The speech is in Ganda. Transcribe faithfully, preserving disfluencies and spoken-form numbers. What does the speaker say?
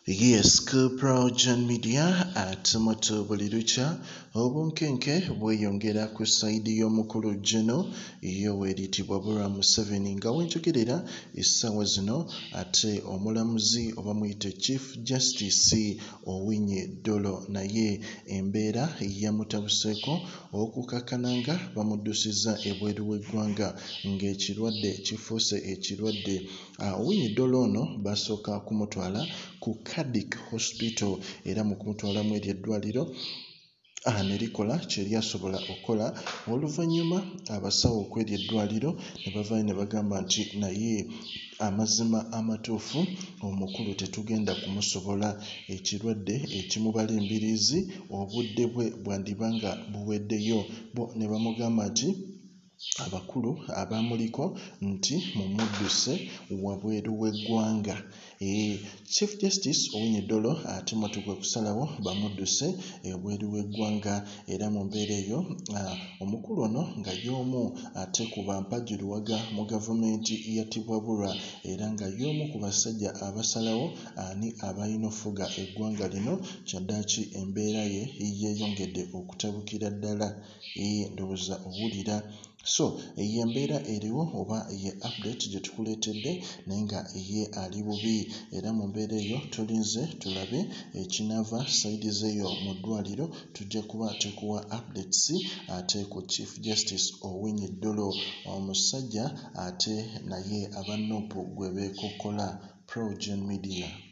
Yes, ku PROJOURN media ate moto buli lukya obunkenke bweyongera ku sayidi y'omukulu General Yoweri Museveni nga wenjogerera essaawa zino ate omulamuzi oba muyite Chief Justice Owiny Dollo naye embeera yamutabuseeko okukkakkana nga bamuddusiza ebweru w'eggwanga ng'ekirwadde kifuuse ekirwadde. Owiny Dollo ono basooka kumutwala ku Kadic hospital era mu kumutwalamu eryo eddwaliro ne likola kye lyasobola okukola. Oluvannyuma abasawo okw'eryo eddwaliro ne bavaayo ne bagamba nti naye amazima amatuufu omukulu tetugenda kumusobola, ekirwadde ekimubala embiriizi obudde bwe bwandiba nga buweddeyo. Bo ne bamugamba nti abakulu abamuliko nti mumudduse wabweru w'eggwanga. E, Chief Justice Owiny Dollo ate moto gwe kusalawo bamudduse ebweru w'eggwanga era mu mbeera eyo omukulu ono nga y'omu ate ku bampajiriwaga mu gavumenti yattibwabulwa era nga y'omu ku basajja abasalawo ani abalina ofuga eggwanga lino. Kyaddaaki embeera ye yeeyongedde okutabukira ddala. E, ndowooza owulira. So ye embeera eriwo oba ye update gye tukuleetedde naye nga ye ali bubi era mu mbeera eyo tulinze tulabe ekinaava sayidi zeeyo mu ddwaliro. Tujja kuba tukuwa updates ate ku Chief Justice Owiny Dollo omusajja ate naye aba Nuupu gwe beekokkola. PROJOURN media.